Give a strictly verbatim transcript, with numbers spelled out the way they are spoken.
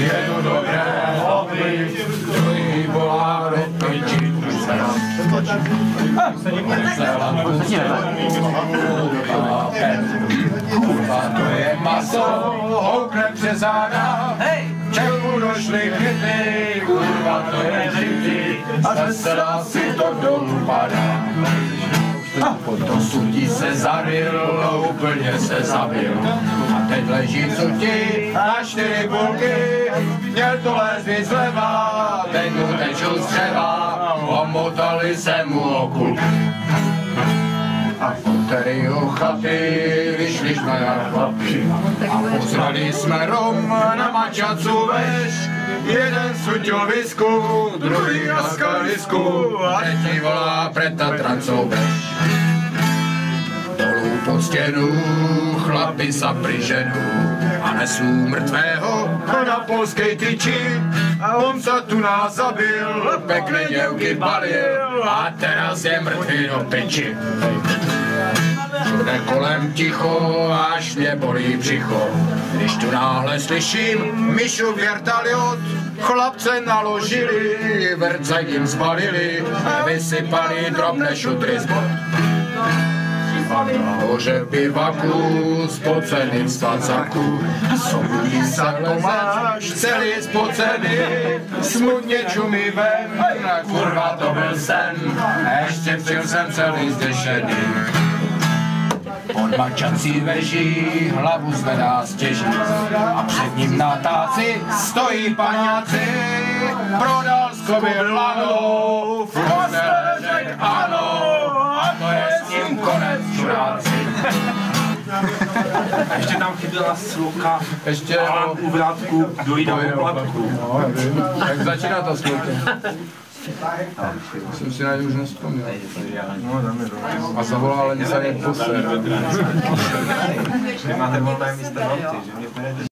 jedu do Gréhovy, druhý volá do piči. Kurva, to je maso, houkne přes záda, čemu došly chyty, kurva, to je žitý, a vesela si to dolů padá. To sudí se zaryl, úplně se zabil. A teď leží cuti na čtyři bulky, měl to lézt zleva, teď mu tečou z dřeva, omotali se mu okulky. A v ponteriu chaty vyšli jsme jak chlapi a pozrali jsme rom na mačacu veš. Jeden sutil visku, druhý laskal visku a třetí volá preta trancou bež. Dolů pod stěnu chlapi zapli ženu a nesou mrtvého na polskej tyči. A on se tu nás zabil, pekné děvky balil a teraz je mrtvý do piči. Všude kolem ticho, až mě bolí břicho. Když tu náhle slyším Mišu věrtaliot, chlapce naložili, verce jim zbalili, vysypali drobné šutry z bod. Nahoře v bivaku, spocený v svacaku, soudí se Tomáš, celý spocený, smutně čumí ven, kurva to byl sen, ještě přijel jsem celý zděšený. Pod mačací veží hlavu zvedá stěží a před ním na táci stojí paňáci. Prodal skobil lano, v kostele řek ano, a to je s ním konec, čuráci. Ještě tam chyběla sluka, ještě a u vrátku dojít na poplatku. Jak začíná ta sluka? Jsem si na ně už nespomněl. A zavolal, ale mě se jen poser. Vy máte volné místo, že mě